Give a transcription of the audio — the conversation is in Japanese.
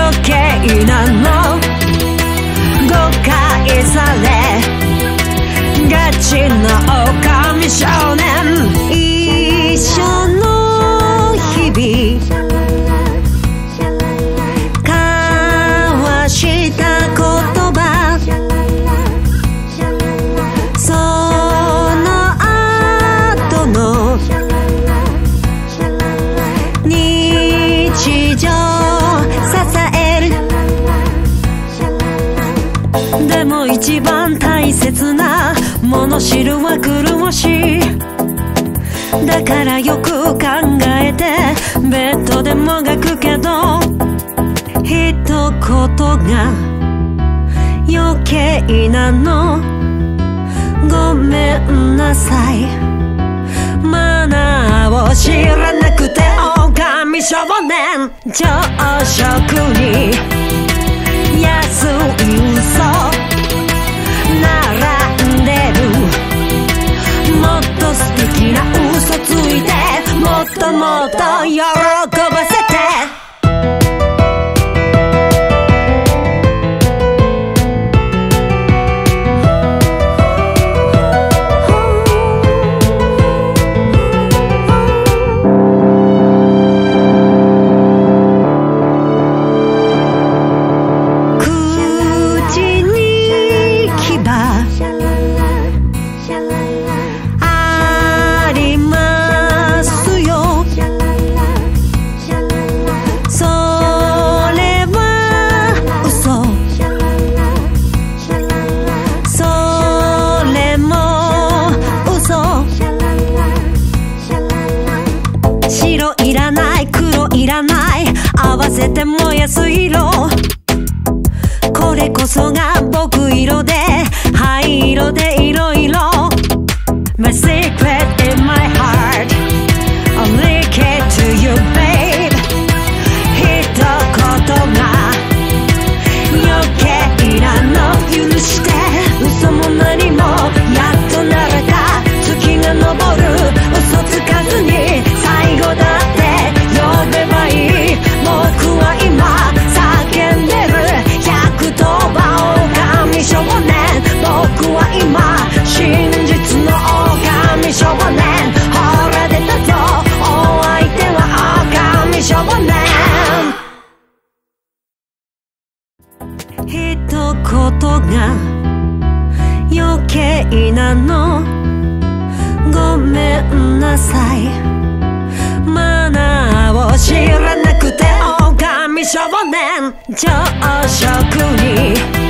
余計なの誤解されがちな狼少年一緒の日々交わした言葉その後の日常支えるでも一番大切なもの知るは狂おしいだからよく考えてベッドでもがくけど一言が余計なのごめんなさいマナーを知らなくて狼少年朝食に安い嘘並んでるもっと素敵な嘘ついてもっともっと喜ばせて白いらない黒いらない合わせて燃やす色これこそがボク色で灰色でいろいろ My secret in my heart I'll leak it to you babe 一言が余計なの許して嘘も何もやっとなれた月が昇る嘘つかずに最後だって呼べばいい僕は今叫んでる110番狼少年僕は今真実の狼少年ほら出たぞお相手は狼少年一言が余計なのごめんなさいマナーを知らなくて狼少年朝食に